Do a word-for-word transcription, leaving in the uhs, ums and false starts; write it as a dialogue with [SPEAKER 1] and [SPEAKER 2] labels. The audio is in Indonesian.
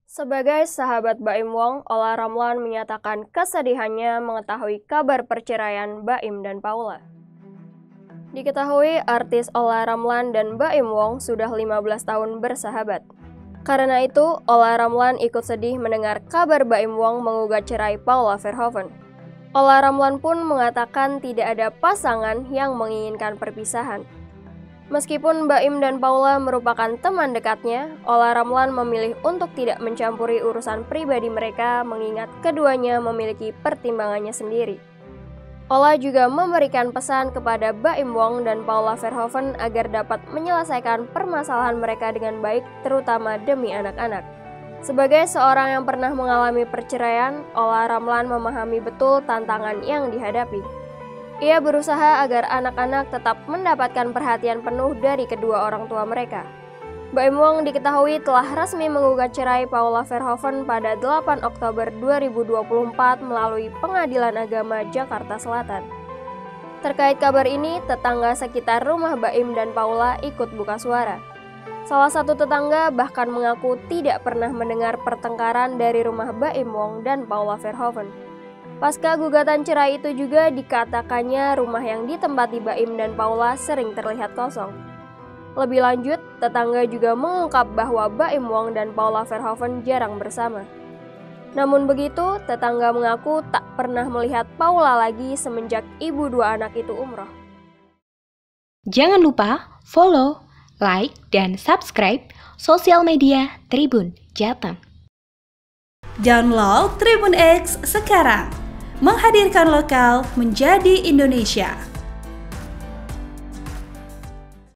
[SPEAKER 1] Sebagai sahabat Baim Wong, Olla Ramlan menyatakan kesedihannya mengetahui kabar perceraian Baim dan Paula. Diketahui artis Olla Ramlan dan Baim Wong sudah lima belas tahun bersahabat. Karena itu, Olla Ramlan ikut sedih mendengar kabar Baim Wong menggugat cerai Paula Verhoeven. Olla Ramlan pun mengatakan tidak ada pasangan yang menginginkan perpisahan. Meskipun Baim dan Paula merupakan teman dekatnya, Olla Ramlan memilih untuk tidak mencampuri urusan pribadi mereka mengingat keduanya memiliki pertimbangannya sendiri. Olla juga memberikan pesan kepada Baim Wong dan Paula Verhoeven agar dapat menyelesaikan permasalahan mereka dengan baik, terutama demi anak-anak. Sebagai seorang yang pernah mengalami perceraian, Olla Ramlan memahami betul tantangan yang dihadapi. Ia berusaha agar anak-anak tetap mendapatkan perhatian penuh dari kedua orang tua mereka. Baim Wong diketahui telah resmi menggugat cerai Paula Verhoeven pada delapan Oktober dua ribu dua puluh empat melalui Pengadilan Agama Jakarta Selatan. Terkait kabar ini, tetangga sekitar rumah Baim dan Paula ikut buka suara. Salah satu tetangga bahkan mengaku tidak pernah mendengar pertengkaran dari rumah Baim Wong dan Paula Verhoeven. Pasca gugatan cerai itu juga dikatakannya rumah yang ditempati Baim dan Paula sering terlihat kosong. Lebih lanjut, tetangga juga mengungkap bahwa Baim Wong dan Paula Verhoeven jarang bersama. Namun begitu, tetangga mengaku tak pernah melihat Paula lagi semenjak ibu dua anak itu umroh.
[SPEAKER 2] Jangan lupa follow, like, dan subscribe sosial media Tribun Jateng.
[SPEAKER 3] Download Tribun X sekarang. Menghadirkan lokal menjadi Indonesia.